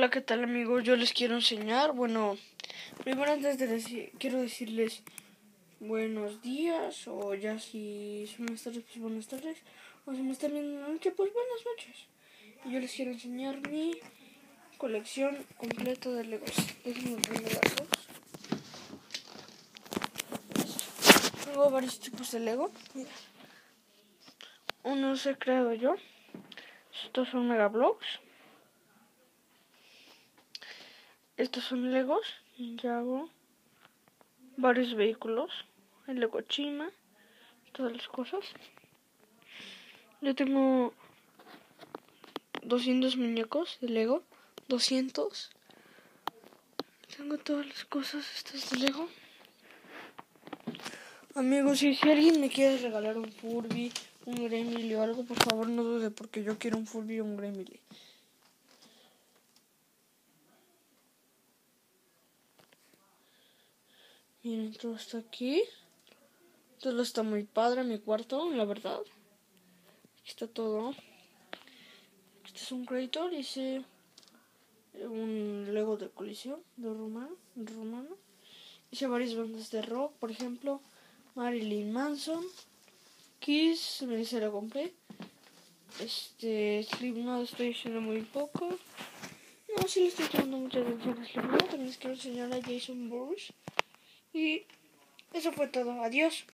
Hola, ¿qué tal, amigos? Yo les quiero enseñar, primero antes de quiero decirles buenos días, o ya si son buenas tardes, pues buenas tardes, o si me están viendo en la noche, pues buenas noches. Y yo les quiero enseñar mi colección completa de Legos. Déjenme primero. Tengo varios tipos de Lego. Mira. Unos he creado yo. Estos son Mega Bloks. Estos son Legos. Ya hago varios vehículos. El Lego Chima. Todas las cosas. Yo tengo 200 muñecos de Lego. 200. Tengo todas las cosas estas de Lego. Amigos, si alguien me quiere regalar un Furby, un Gremlin o algo, por favor no dude, porque yo quiero un Furby o un Gremlin. Miren, todo está aquí. Todo está muy padre en mi cuarto, la verdad. Aquí está todo. Este es un Creator, hice un Lego de colisión de romano. Hice varias bandas de rock, por ejemplo, Marilyn Manson, Kiss, se la compré. Slipknot estoy haciendo muy poco. No, sí le estoy tomando mucha atención a Slipknot. También les quiero enseñar a Jason Bourne. Y eso fue todo. Adiós.